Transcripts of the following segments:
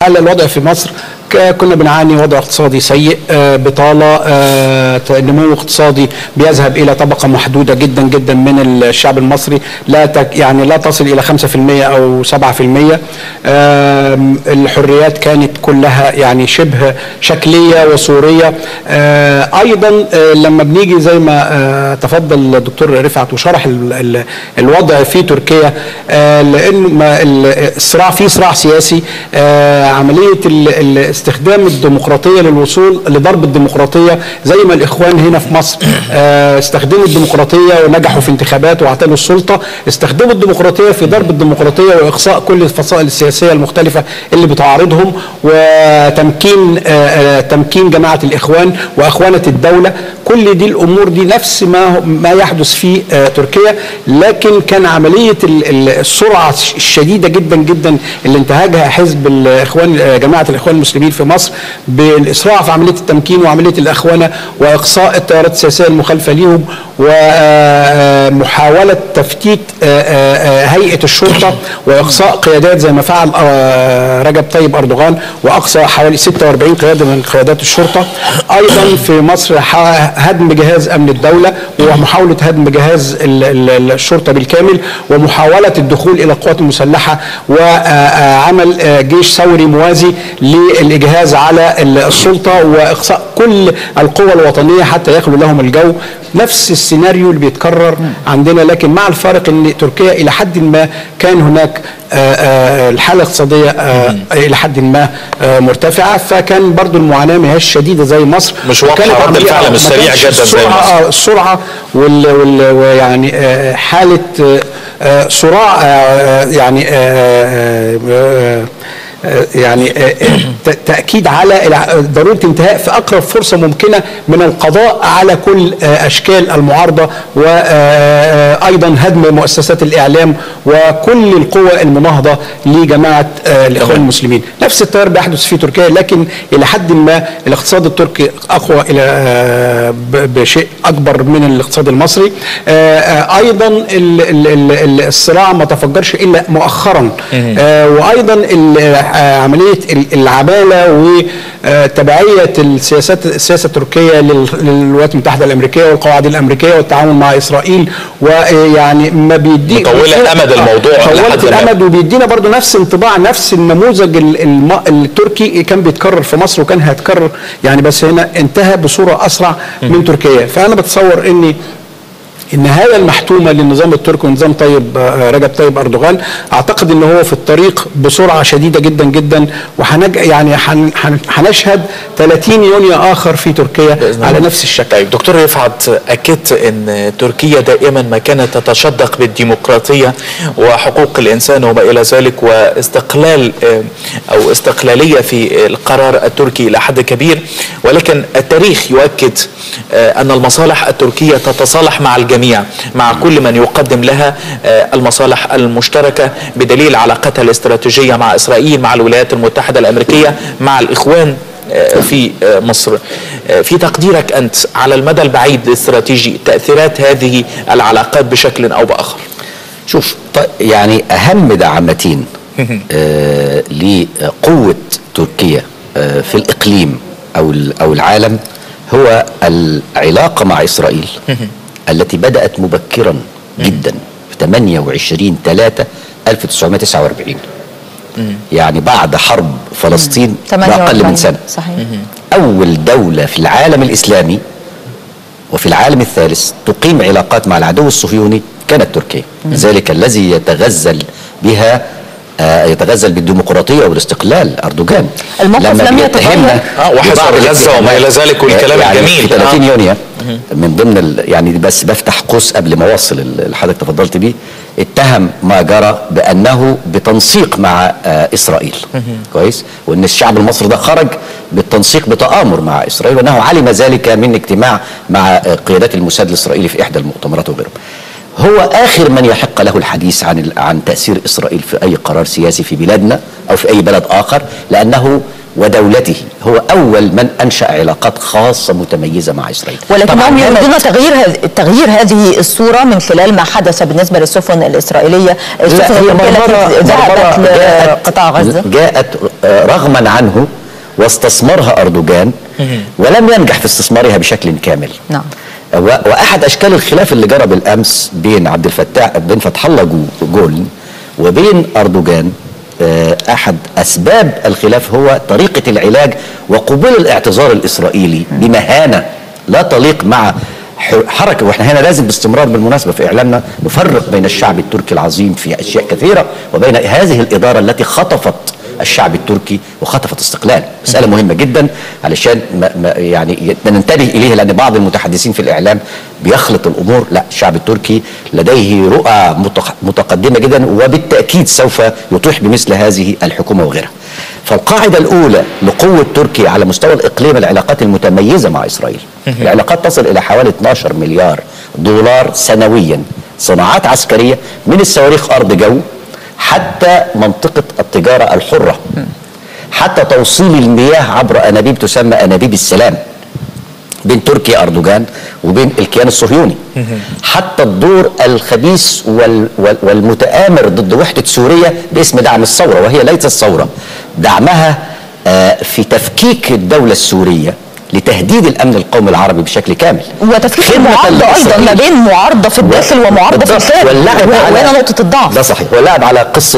هلا الوضع في مصر كنا بنعاني وضع اقتصادي سيء، بطالة، نمو اقتصادي بيذهب إلى طبقة محدودة جدا جدا من الشعب المصري، يعني لا تصل إلى 5% أو 7%. الحريات كانت كلها يعني شبه شكلية وصورية. أيضا لما بنيجي زي ما تفضل الدكتور رفعت وشرح الوضع في تركيا، لأنه الصراع فيه صراع سياسي، عملية استخدام الديمقراطية للوصول لضرب الديمقراطية، زي ما الإخوان هنا في مصر استخدموا الديمقراطية ونجحوا في انتخابات واعتلوا السلطة، استخدموا الديمقراطية في ضرب الديمقراطية وإقصاء كل الفصائل السياسية المختلفة اللي بتعارضهم، وتمكين جماعة الإخوان وأخوانة الدولة. كل دي الأمور دي نفس ما يحدث في تركيا، لكن كان عملية السرعة الشديدة جدا جدا اللي انتهجها حزب الإخوان، جماعة الإخوان المسلمين في مصر، بالإسراع في عملية التمكين وعملية الأخوانة وإقصاء التيارات السياسية المخالفة ليهم، ومحاولة تفتيت هيئة الشرطة وإقصاء قيادات زي ما فعل رجب طيب أردوغان، وأقصى حوالي 46 قيادة من قيادات الشرطة. أيضا في مصر هدم جهاز أمن الدولة ومحاولة هدم جهاز الشرطة بالكامل، ومحاولة الدخول إلى القوات المسلحة وعمل جيش ثوري موازي للإجهاز على السلطة وإقصاء كل القوى الوطنية حتى يخلو لهم الجو. نفس السيناريو اللي بيتكرر عندنا، لكن مع الفارق ان تركيا الى حد ما كان هناك الحالة الاقتصادية الى حد ما مرتفعة، فكان برضو المعاناة ما هياش شديدة زي مصر، مش واضحة رد الفعل مش سريع جدا زي مصر. السرعة ويعني حالة صراع يعني تأكيد على ضرورة انتهاء في أقرب فرصة ممكنة من القضاء على كل أشكال المعارضة، وأيضا هدم مؤسسات الإعلام وكل القوى المناهضة لجماعة الإخوان المسلمين. نفس التيار بيحدث في تركيا، لكن إلى حد ما الاقتصاد التركي أقوى إلى بشيء أكبر من الاقتصاد المصري. أيضا الصراع ما تفجرش إلا مؤخرا، وأيضا عملية العمالة وتبعية السياسة التركية للولايات المتحدة الأمريكية والقواعد الأمريكية والتعاون مع إسرائيل، ويعني ما بيدي مطولة أمد الموضوع، طولت الأمد، وبيدينا برضو نفس انطباع نفس النموذج التركي كان بيتكرر في مصر وكان هيتكرر يعني، بس هنا انتهى بصورة أسرع من تركيا. فأنا بتصور إن النهاية المحتومة للنظام التركي ونظام رجب طيب أردوغان، أعتقد أنه هو في الطريق بسرعة شديدة جدا جدا، يعني هنشهد 30 يونيو آخر في تركيا على نفس الشكل. طيب دكتور رفعت، أكدت أن تركيا دائما ما كانت تتشدق بالديمقراطية وحقوق الإنسان وما إلى ذلك، واستقلال أو استقلالية في القرار التركي إلى حد كبير، ولكن التاريخ يؤكد أن المصالح التركية تتصالح مع الجميع، مع كل من يقدم لها المصالح المشتركة، بدليل علاقتها الاستراتيجية مع إسرائيل، مع الولايات المتحدة الأمريكية، مع الإخوان في مصر. في تقديرك أنت على المدى البعيد الاستراتيجي تأثيرات هذه العلاقات بشكل أو بآخر؟ شوف، يعني أهم دعامتين لقوة تركيا في الإقليم أو العالم هو العلاقة مع إسرائيل التي بدأت مبكرا جدا في 28/3/1949، يعني بعد حرب فلسطين بأقل من سنة. صحيح. أول دولة في العالم الإسلامي وفي العالم الثالث تقيم علاقات مع العدو الصهيوني كانت تركيا، ذلك الذي يتغزل بالديمقراطية والاستقلال أردوغان. الموقف لم يتغير وحصار غزة وما إلى ذلك والكلام يعني الجميل. في 30 يونيو من ضمن يعني بس بفتح قوس قبل ما اوصل اللي حضرتك تفضلت بيه، اتهم ما جرى بانه بتنسيق مع اسرائيل. كويس، وان الشعب المصري ده خرج بالتنسيق بتآمر مع اسرائيل، وانه علم ذلك من اجتماع مع قيادات الموساد الاسرائيلي في احدى المؤتمرات وغيره. هو آخر من يحق له الحديث عن تأثير إسرائيل في أي قرار سياسي في بلادنا أو في أي بلد آخر، لأنه ودولته هو أول من أنشأ علاقات خاصة متميزة مع إسرائيل. ولكنهم يريدون تغيير هذه الصورة من خلال ما حدث بالنسبة للسفن الإسرائيلية. السفن التي ذهبت لقطاع غزة جاءت رغما عنه واستثمرها أردوغان ولم ينجح في استثمارها بشكل كامل. نعم. وأحد أشكال الخلاف اللي جرى بالأمس بين بن فتح الله جولن وبين أردوغان، أحد أسباب الخلاف هو طريقة العلاج وقبول الاعتذار الإسرائيلي بمهانة لا تليق مع حركة. واحنا هنا لازم باستمرار بالمناسبة في إعلامنا نفرق بين الشعب التركي العظيم في أشياء كثيرة وبين هذه الإدارة التي خطفت الشعب التركي وخطفت استقلال. مسألة مهمة جدا علشان يعني ننتبه إليها، لأن بعض المتحدثين في الإعلام بيخلط الأمور. لا، الشعب التركي لديه رؤى متقدمة جدا وبالتأكيد سوف يطيح بمثل هذه الحكومة وغيرها. فالقاعدة الأولى لقوة تركيا على مستوى الإقليم العلاقات المتميزة مع إسرائيل. العلاقات تصل إلى حوالي 12 مليار دولار سنويا، صناعات عسكرية من الصواريخ أرض جو حتى منطقة التجارة الحرة، حتى توصيل المياه عبر أنابيب تسمى أنابيب السلام بين تركيا أردوغان وبين الكيان الصهيوني، حتى الدور الخبيث والمتآمر ضد وحدة سوريا باسم دعم الثورة، وهي ليست الثورة، دعمها في تفكيك الدولة السورية لتهديد الامن القومي العربي بشكل كامل. وتفكيك المعارضه ايضا ما بين معارضه في الداخل ومعارضه في الخارج، وهنا نقطه الضعف. ده صحيح، واللعب على قصه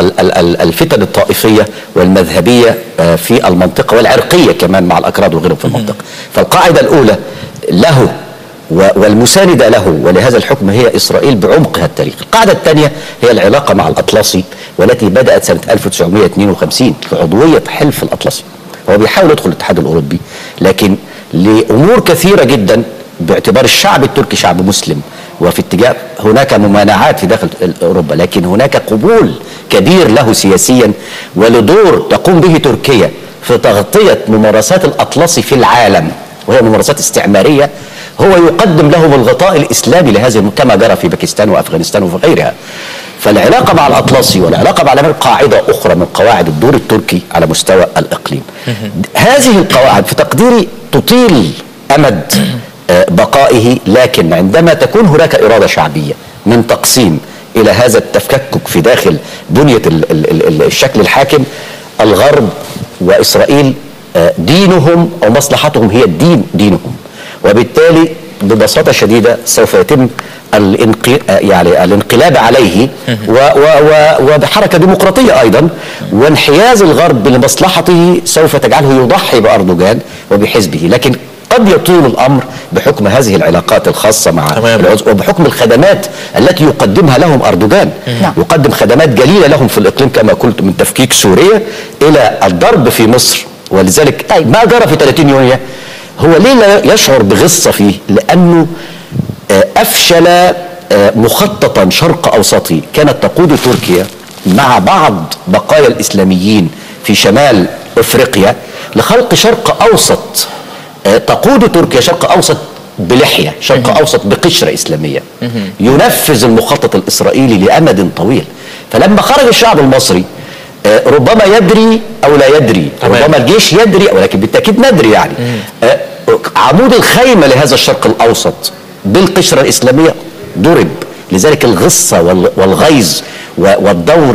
الفتن الطائفيه والمذهبيه في المنطقه والعرقيه كمان مع الاكراد وغيرهم في المنطقه. فالقاعده الاولى له والمساندة له ولهذا الحكم هي إسرائيل بعمقها التاريخي. القاعدة الثانية هي العلاقة مع الأطلسي، والتي بدأت سنة 1952 في عضوية حلف الأطلسي. هو بيحاول يدخل الاتحاد الأوروبي، لكن لأمور كثيرة جدا باعتبار الشعب التركي شعب مسلم، وفي اتجاه هناك ممانعات في داخل أوروبا، لكن هناك قبول كبير له سياسيا ولدور تقوم به تركيا في تغطية ممارسات الأطلسي في العالم، وهي ممارسات استعمارية. هو يقدم لهم الغطاء الإسلامي لهذه كما جرى في باكستان وأفغانستان وفي غيرها. فالعلاقة مع الأطلسي والعلاقة مع الأمريكا قاعدة أخرى من قواعد الدور التركي على مستوى الإقليم. هذه القواعد في تقديري تطيل أمد بقائه، لكن عندما تكون هناك إرادة شعبية من تقسيم إلى هذا التفكك في داخل بنية الشكل الحاكم، الغرب وإسرائيل دينهم أو مصلحتهم هي دينهم، وبالتالي ببساطة شديدة سوف يتم الانقلاب عليه وبحركة ديمقراطية أيضا، وانحياز الغرب لمصلحته سوف تجعله يضحي بأردوغان وبحزبه. لكن قد يطول الأمر بحكم هذه العلاقات الخاصة مع وبحكم الخدمات التي يقدمها لهم أردوغان. يقدم خدمات جليلة لهم في الإقليم كما قلت، من تفكيك سوريا إلى الضرب في مصر. ولذلك ما جرى في 30 يونيو هو ليه لا يشعر بغصة فيه؟ لأنه أفشل مخططا شرق أوسطي كانت تقود تركيا مع بعض بقايا الإسلاميين في شمال أفريقيا لخلق شرق أوسط. تقود تركيا شرق أوسط بلحية، شرق أوسط بقشرة إسلامية، ينفذ المخطط الإسرائيلي لأمد طويل. فلما خرج الشعب المصري ربما يدري أو لا يدري، ربما الجيش يدري ولكن بالتأكيد ندري يعني، عمود الخيمة لهذا الشرق الأوسط بالقشرة الإسلامية ضرب. لذلك الغصة والغيظ والدور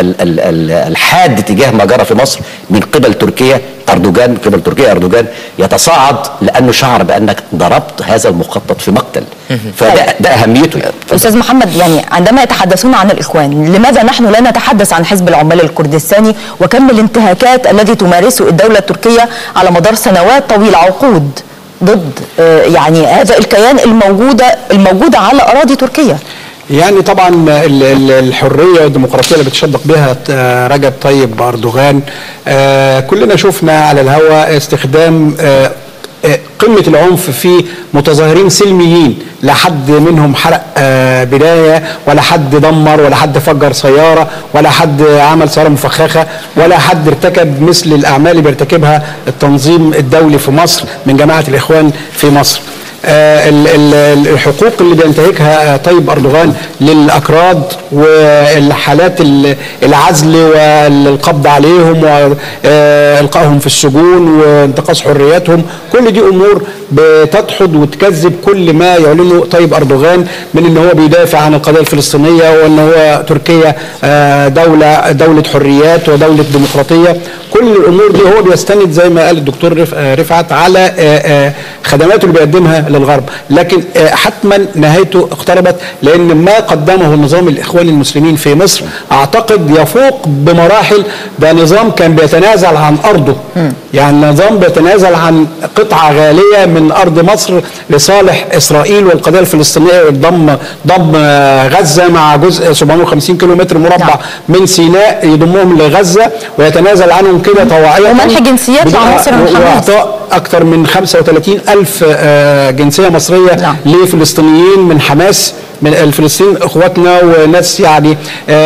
الحاد تجاه ما جرى في مصر من قبل تركيا أردوغان يتصاعد، لأنه شعر بأنك ضربت هذا المخطط في مقتل. فده أهميته يعني. أستاذ محمد، يعني عندما يتحدثون عن الإخوان، لماذا نحن لا نتحدث عن حزب العمال الكردستاني وكم الانتهاكات التي تمارسه الدولة التركية على مدار سنوات طويلة، عقود، ضد يعني هذا الكيان الموجودة على أراضي تركيا؟ يعني طبعا الحريه والديمقراطيه اللي بتشدق بها رجب طيب اردوغان، كلنا شفنا على الهواء استخدام قمه العنف في متظاهرين سلميين، لا حد منهم حرق بنايه، ولا حد دمر، ولا حد فجر سياره، ولا حد عمل سياره مفخخه، ولا حد ارتكب مثل الاعمال اللي بيرتكبها التنظيم الدولي في مصر من جماعه الاخوان في مصر. الحقوق اللي بينتهكها طيب أردوغان للأكراد والحالات العزل والقبض عليهم وإلقائهم في السجون وانتقاص حرياتهم، كل دي أمور بتدحض وتكذب كل ما يعلنه طيب أردوغان من ان هو بيدافع عن القضية الفلسطينية وان هو تركيا دولة حريات ودولة ديمقراطية. كل الامور دي هو بيستند زي ما قال الدكتور رفعت على خدماته اللي بيقدمها للغرب، لكن حتما نهايته اقتربت، لان ما قدمه النظام الاخواني المسلمين في مصر اعتقد يفوق بمراحل. ده نظام كان بيتنازل عن ارضه، يعني نظام بيتنازل عن قطعة غالية من ارض مصر لصالح اسرائيل والقضية الفلسطينية، ضم غزة مع جزء 750 كيلومتر مربع من سيناء يضمهم لغزة ويتنازل عنهم كده طواعية، ومنح جنسيات لعناصر من حماس، واعطاء اكثر من 35,000 جنسية مصرية لفلسطينيين من حماس. من الفلسطينيين اخواتنا وناس يعني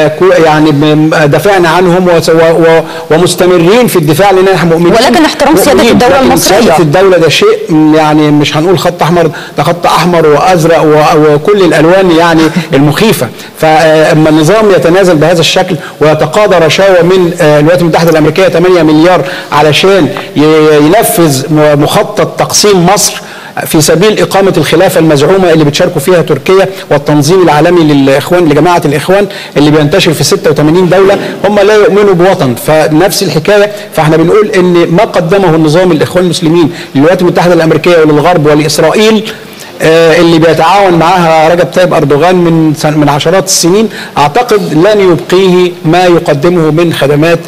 دافعنا عنهم ومستمرين في الدفاع، لان احنا مؤمنين. ولكن احترام سياده الدوله المصريه، سياده الدوله ده شيء يعني مش هنقول خط احمر، ده خط احمر وازرق وكل الالوان يعني المخيفه. فاما النظام يتنازل بهذا الشكل ويتقاضى رشاوى من الولايات المتحده الامريكيه 8 مليار علشان ينفذ مخطط تقسيم مصر في سبيل إقامة الخلافة المزعومة اللي بتشاركوا فيها تركيا والتنظيم العالمي للإخوان لجماعة الإخوان اللي بينتشر في 86 دولة، هم لا يؤمنوا بوطن. فنفس الحكاية، فاحنا بنقول إن ما قدمه النظام الإخوان المسلمين للولايات المتحدة الأمريكية وللغرب ولإسرائيل اللي بيتعاون معها رجب طيب أردوغان من عشرات السنين، أعتقد لن يبقيه ما يقدمه من خدمات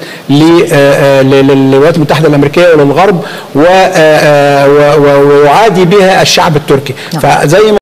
للولايات المتحدة الأمريكية وللغرب ويعادي بها الشعب التركي. فزي